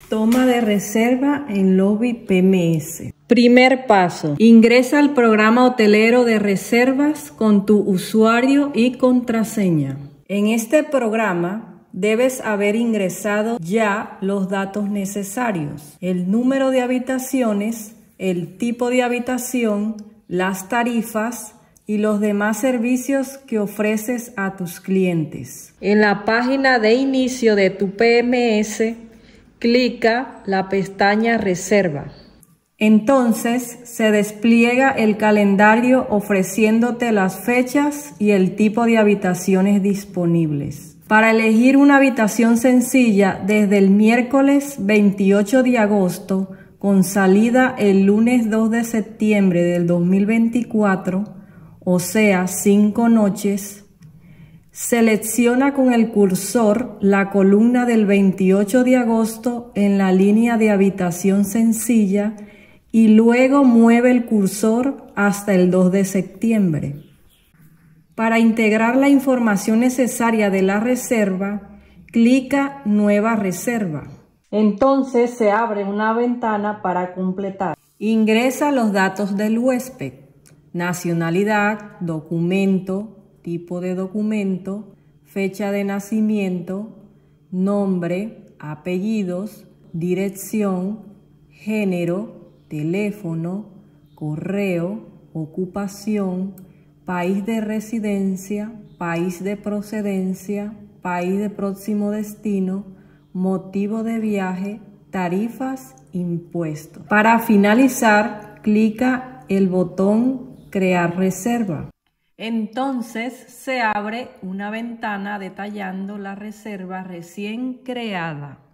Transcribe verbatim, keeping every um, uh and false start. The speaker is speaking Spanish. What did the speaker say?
Toma de reserva en Lobby P M S. Primer paso. Ingresa al programa hotelero de reservas con tu usuario y contraseña. En este programa debes haber ingresado ya los datos necesarios: el número de habitaciones, el tipo de habitación, las tarifas y los demás servicios que ofreces a tus clientes. En la página de inicio de tu P M S, clica la pestaña Reserva. Entonces se despliega el calendario ofreciéndote las fechas y el tipo de habitaciones disponibles. Para elegir una habitación sencilla desde el miércoles veintiocho de agosto con salida el lunes dos de septiembre del dos mil veinticuatro, o sea, cinco noches, selecciona con el cursor la columna del veintiocho de agosto en la línea de habitación sencilla y luego mueve el cursor hasta el dos de septiembre. Para integrar la información necesaria de la reserva, clica Nueva reserva. Entonces se abre una ventana para completar. Ingresa los datos del huésped: nacionalidad, documento, tipo de documento, fecha de nacimiento, nombre, apellidos, dirección, género, teléfono, correo, ocupación, país de residencia, país de procedencia, país de próximo destino, motivo de viaje, tarifas, impuestos. Para finalizar, clica el botón Crear reserva. Entonces se abre una ventana detallando la reserva recién creada.